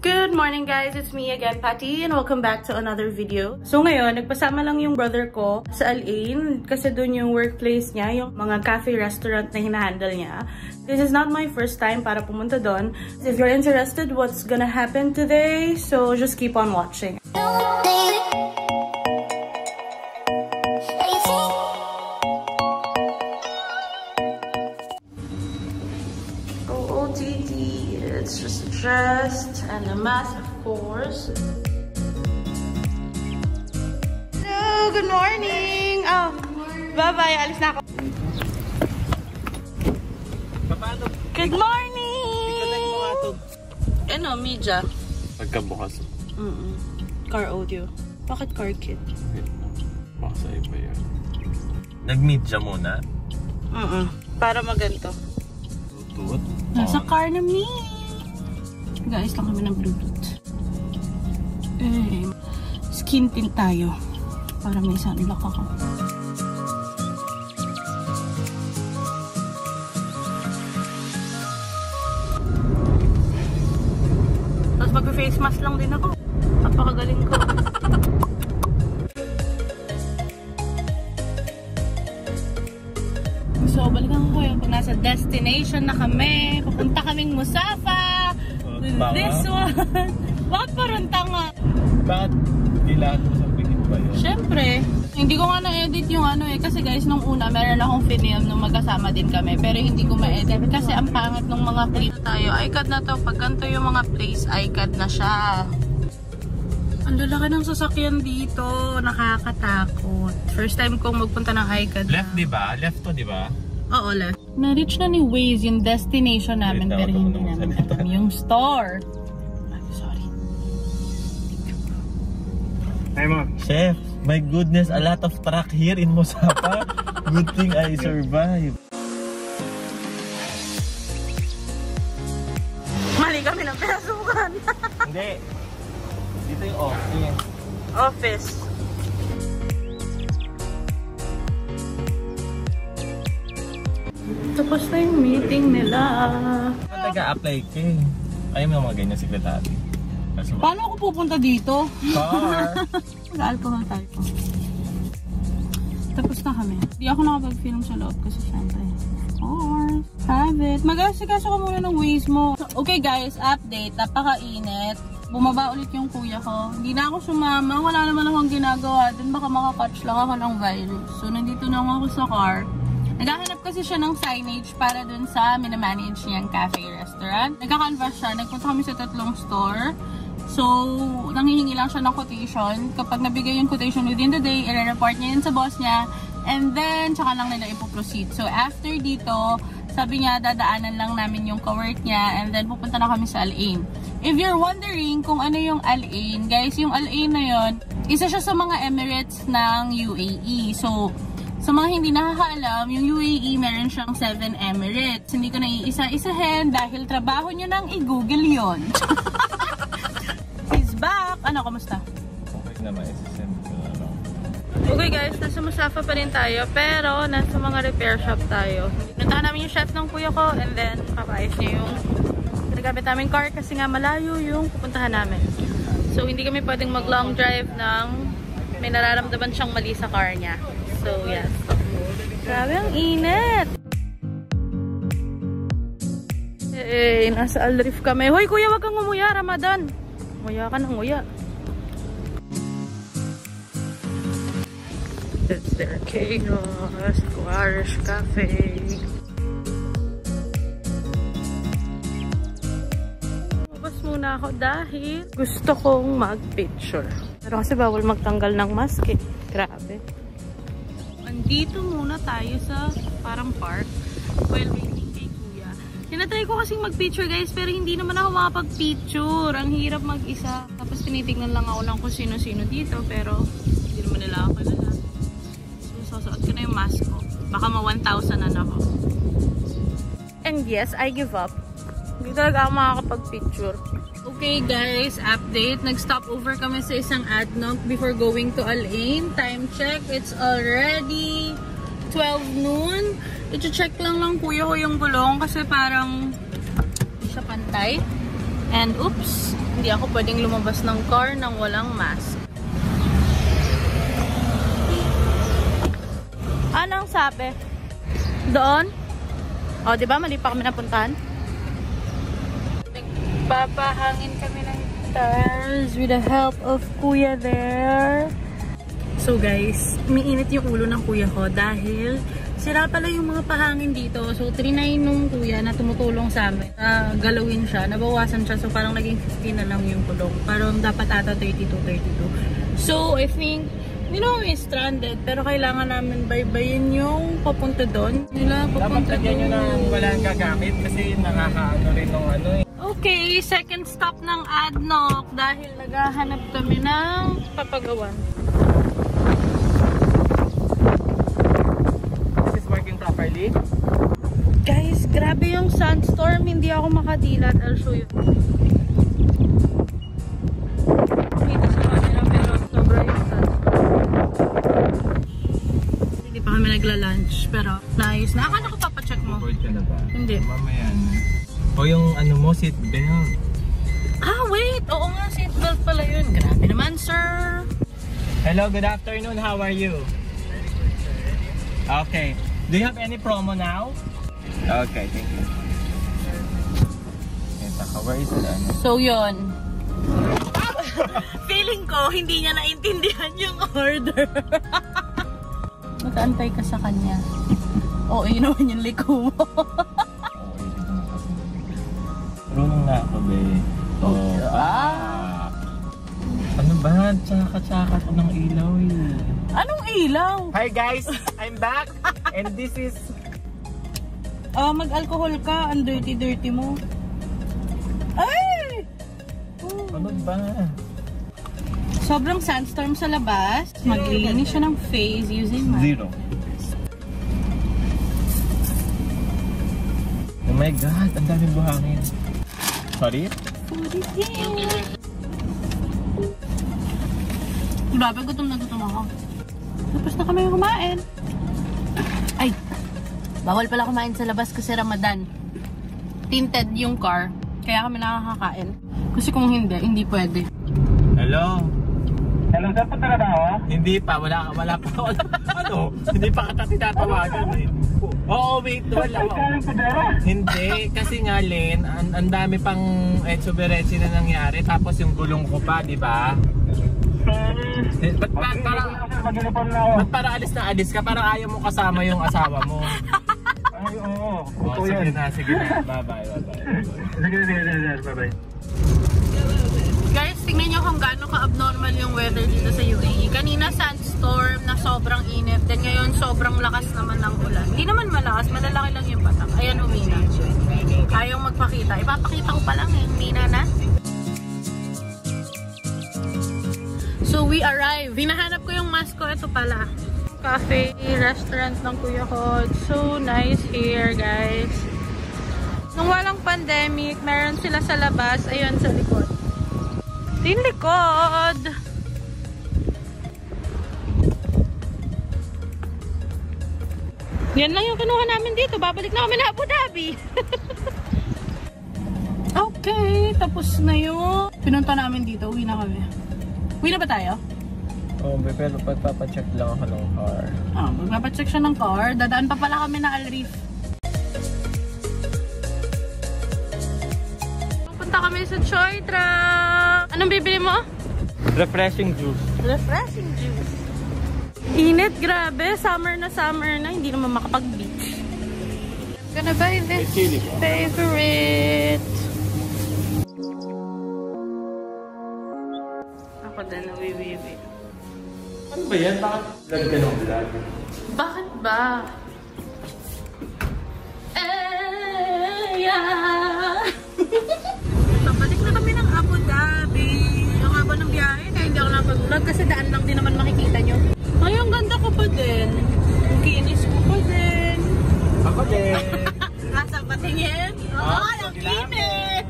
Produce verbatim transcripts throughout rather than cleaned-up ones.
Good morning guys! It's me again, Patty, and welcome back to another video. So ngayon, nagpasama lang yung brother ko sa Al-Ain kasi doon yung workplace niya, yung mga cafe restaurant na hinahandle niya. This is not my first time para pumunta doon. If you're interested what's gonna happen today, so just keep on watching. Oh, O T T, it's just a dress and a mask, of course. Hello, good morning. Oh, bye-bye. Alis na ako. Good morning. Ano, media? Pagkabukas. Mm -mm. Car audio. Bakit car kit? Baka sa iba yan. Nag-media muna? Mm -mm. Para maganto. Bluetooth? Nasa car na me. Guys, lang kami ng Bluetooth. Eh, skin tint tayo. Para may sunblock ako. Tapos mag-face mask lang din ako. Napakagaling ko. So, balikan ko yung pag nasa destination na kami. Pupunta kaming Musafa. With this one. Bakit parang tanga? Bakit kailangan mo sa pigit ba yun? Siyempre. Hindi ko nga na-edit yung ano eh. Kasi guys, nung una, meron akong film nung magkasama din kami. Pero hindi ko ma-edit. Kasi ang pangit ng mga clip tayo. iCAD na to. Pag ganito yung mga place, iCAD na siya. Ang lalaki ng sasakyan dito. Nakakatakot. First time kong magpunta ng iCAD. Left, di ba? Left to, di ba? Oo, left. Na-reach na ni Waze yung destination namin. Pero hindi namin alam yung store. I'm sorry. Hi, Mom. Chef, my goodness, a lot of truck here in Musafa. Good thing I survived. Mali kami ng pinasukan. Hindi. Dito yung office. Office. Tapos na yung meeting nila. Nag-a-apply ka eh. Ayaw mo mga ganyan secretary. Paano ako pupunta dito? Car! Mag-alcohol tayo po. Tapos na kami. Di ako nakapag-film sa loob kasi syempre. Of course. Have it. Mag-asikaso ka muna ng Waze mo. Okay guys, update. Napaka-init. Bumaba ulit yung kuya ko. Hindi na ako sumama. Wala naman akong ginagawa. Dun baka makakatch lang ako ng virus. So nandito na ako sa car. Naghahanap kasi siya ng signage para dun sa minamanage niyang cafe restaurant. Nagka-canvas siya. Nagpunta kami sa tatlong store. So, nanghihingi lang siya ng quotation. Kapag nabigay yung quotation within the day, i-report niya yun sa boss niya. And then, tsaka lang nila ipoproceed. So, after dito, sabi niya, dadaanan lang namin yung ka-work niya. And then, pupunta na kami sa Al-Ain. If you're wondering kung ano yung Al-Ain, guys, yung Al-Ain na yun, isa siya sa mga Emirates ng U A E. So, sa mga hindi nakakaalam, yung U A E meron siyang seven Emirates. Hindi ko na iisa-isahin dahil trabaho nyo nang i-google yun. He's back! Ano, kamusta? Okay naman, isi-send ko na lang. Okay guys, nasa Musafa pa rin tayo, pero nasa mga repair shop tayo. Pinuntahan namin yung chef ng kuya ko, and then papaayos niya yung ginagamit namin car kasi nga malayo yung pupuntahan namin. So, hindi kami pwedeng mag-long drive ng may nararamdaman siyang mali sa car niya. So, yes. Grabe ang init! Eh, nasa Al-Rif kami. Hoy, kuya, wag kang umuya, Ramadan! Umuya ka nang umuya. It's their Chaos Irish Cafe. Mabas muna ako dahil gusto kong mag-picture. Pero kasi bawal magtanggal ng mask eh. Grabe. Dito muna tayo sa parang park while waiting kay kuya. Tinatry ko kasing mag-picture guys, pero hindi naman ako makapag-picture. Ang hirap mag-isa. Tapos tinitignan lang ako ng kung sino-sino dito, pero hindi naman nila ako kilala. So, susuot ko na yung mask ko. Baka ma one thousand na ako. And yes, I give up. Hindi talaga ako makakapag-picture. Okay guys, update. Nag-stop over kami sa isang ADNOC before going to Al-Ain. Time check, it's already twelve noon. I-check lang lang kuya ko yung gulong kasi parang hindi siya pantay. And oops, hindi ako pwedeng lumabas ng car nang walang mask. Anong sabi? Doon? O, di ba? Mali pa kami napuntahan. Nagpapahangin kami ng stars with the help of kuya there. So guys, umiinit yung ulo ng kuya ko dahil sira pala yung mga pahangin dito. So, trinay nung kuya na tumutulong sa amin. Uh, galawin siya. Nabawasan siya. So, parang naging fifteen na lang yung kulong. Parang dapat ata thirty-two, thirty-two. So, I think, hindi naman may stranded. Pero kailangan namin baybayin yung papunta doon. Nila, papunta dapat lagyan nyo doon. ng walang gagamit kasi nakakaano rin ng ano eh. Okay, second stop ng Adnoc dahil naghahanap kami ng papagawan. Properly. Guys, grabe yung sandstorm. Hindi ako makadilat. I'll show you. Dito sa kanila pero sobra yung sandstorm. Hindi pa kami nagla-lunch pero nice. Nakakala ko papacheck mo. Bored ka na ba? Hindi. Mamaya na. O yung ano mo, seat belt. Ah, wait! Oo nga, seatbelt pala yun. Grabe naman, sir. Hello, good afternoon. How are you? Okay. Do you have any promo now? Okay, thank you. Ito, where is it? So, yun. Feeling ko, hindi niya naintindihan yung order. Mag-aantay ka sa kanya. Oo, yun naman yung liko mo. Runong na ako, be. Oh, ah! Ano ba? Tsaka-tsaka ko ng ilaw eh. Anong ilaw? Hi guys! I'm back! And this is... Ah, uh, mag-alcohol ka. Ang dirty-dirty mo. Ay! Oh. Ano ba? Sobrang sandstorm sa labas. Maglilinis siya ng face using my... Zero. Oh my God! Ang daming buhangin. Sorry? Grabe, gutom na gutom ako. Tapos na kami kumain. Ay! Bawal pala kumain sa labas kasi Ramadan. Tinted yung car. Kaya kami nakakakain. Kasi kung hindi, hindi pwede. Hello? Hello, saan po talaga ako? Hindi pa, wala ka, wala pa. Ano? Hindi pa kita tinatawagan eh. Oo, wait, wala. Hindi, kasi nga Len, ang, ang dami pang etsoberetsi na nangyari. Tapos yung gulong ko pa, di ba? Eh, ba't pa, parang, ba't para alis na alis ka? Parang ayaw mo kasama yung asawa mo. Ay, oo. Oh, sige na, sige na. Bye-bye, bye-bye. Sige, sige, sige, bye-bye. Guys, tingnan nyo kung gaano ka-abnormal yung weather dito sa U A E. Kanina sandstorm na sobrang init. Then ngayon sobrang lakas naman ng ulan. Hindi naman malakas, malalaki lang yung patak. Ayan, humina. Ayaw magpakita. Ipapakita ko pa lang eh, humina na. So we arrive. Hinahanap ko yung mask ko. Ito pala. Cafe, restaurant ng kuya ko. It's so nice here, guys. Nung walang pandemic, meron sila sa labas. Ayun, sa likod. Yung likod! Yan lang yung kinuha namin dito. Babalik na kami na Abu Dhabi. Okay, tapos na yung pinunta namin dito. Uwi na kami. Uwi na ba tayo? Oo, oh, pero pagpapacheck lang ako ng car. Ah, magpapacheck siya ng car. Dadaan pa pala kami na Al Reef. Pupunta kami sa Choi Truck. Anong bibili mo? Refreshing juice. Refreshing juice. Init, grabe. Summer na summer na. Hindi naman makapag-beach. Gonna buy this favorite. Ako din, nawiwiwi. Ano ba yan? Bakit vlog ka ng vlog? Bakit ba? Eh, yeah. Pabalik na kami ng Abu Dhabi. Ang haba ng biyahe na hindi ako napag-vlog kasi daan lang din naman makikita nyo. Ay, ang ganda ko pa din. Ang kinis ko pa din. Ako din. Asa patingin? Oo, oh, ang kinis!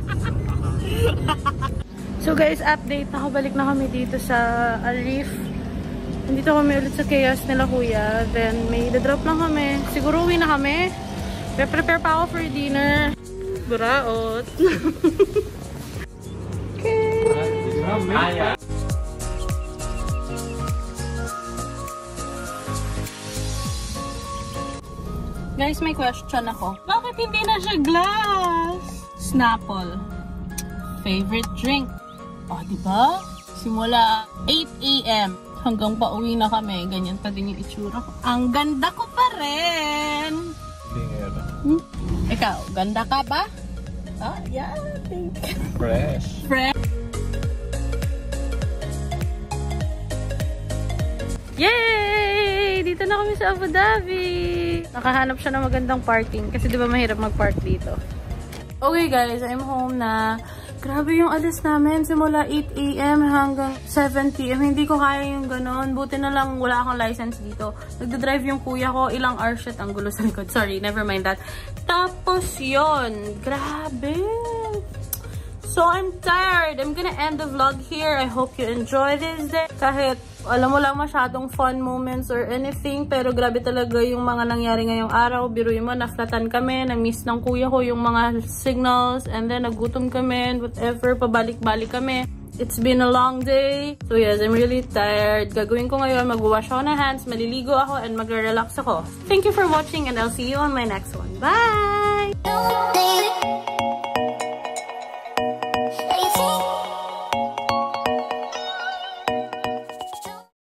So guys, update. Nakabalik na kami dito sa Al Reef. Nandito kami ulit sa chaos nila kuya. Then may drop lang kami. Siguro uwi na kami. Pre-prepare pa ako for dinner. Buraot. Ayan. Guys, may question ako. Bakit hindi na siya glass? Snapple. Favorite drink. O, oh, diba? Simula eight A M hanggang pauwi na kami. Ganyan pa din yung itsura ko. Ang ganda ko pa rin! Hmm? Ikaw, ganda ka ba? Ah, yeah, thank you. Fresh. Fresh. Yay! Dito na kami sa Abu Dhabi. Nakahanap siya ng magandang parking. Kasi di ba mahirap mag-park dito. Okay guys, I'm home na. Grabe yung alis namin. Simula eight A M hanggang seven P M Hindi ko kaya yung ganon. Buti na lang wala akong license dito. Nagdadrive yung kuya ko. Ilang hours shit ang gulo sa likod. Sorry, never mind that. Tapos yun. Grabe. So, I'm tired. I'm gonna end the vlog here. I hope you enjoy this day. Kahit alam mo lang masyadong fun moments or anything. Pero grabe talaga yung mga nangyari ngayong araw. Biruin mo, naflatan kami. Na-miss ng kuya ko yung mga signals. And then, nagutom kami. And whatever, pabalik-balik kami. It's been a long day. So yes, I'm really tired. Gagawin ko ngayon, mag-wash ako ng hands, maliligo ako, and magre-relax ako. Thank you for watching and I'll see you on my next one. Bye!